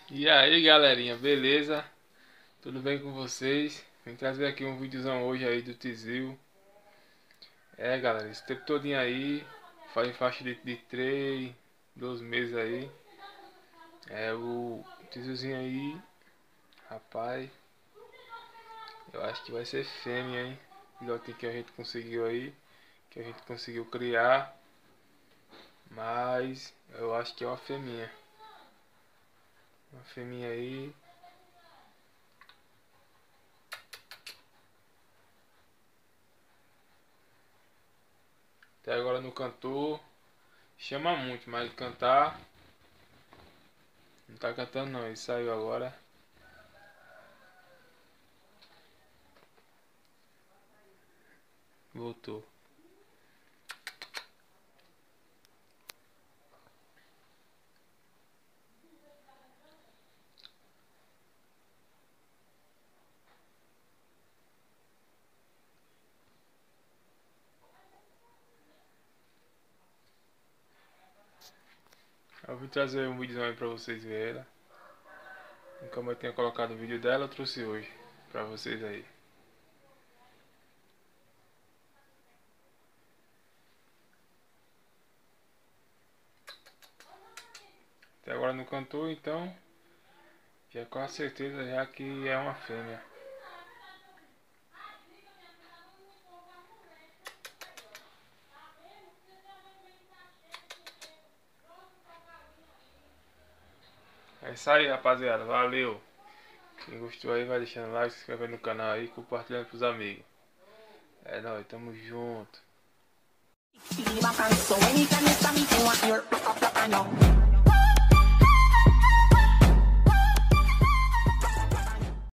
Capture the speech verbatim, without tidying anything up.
E aí galerinha, beleza? Tudo bem com vocês? Vim trazer aqui um videozão hoje aí do Tizil. É galera, esse tempo todinho aí, faz faixa de, de três, dois meses aí. É o Tizilzinho aí, rapaz, eu acho que vai ser fêmea, hein? Filhotinho que a gente conseguiu aí, que a gente conseguiu criar. Mas eu acho que é uma fêmea. Uma fêmea aí. Até agora no cantor. Chama muito, mas cantar. Não tá cantando não, ele saiu agora. Voltou. Eu vim trazer um vídeo aí pra vocês verem ela. Como eu tinha colocado o vídeo dela, eu trouxe hoje pra vocês aí. Até agora não cantou, então já com a certeza já que é uma fêmea. É isso aí, rapaziada. Valeu. Quem gostou aí vai deixando like, se inscrevendo no canal aí, compartilhando pros amigos. É nóis, tamo junto. So anytime you stop me, I want your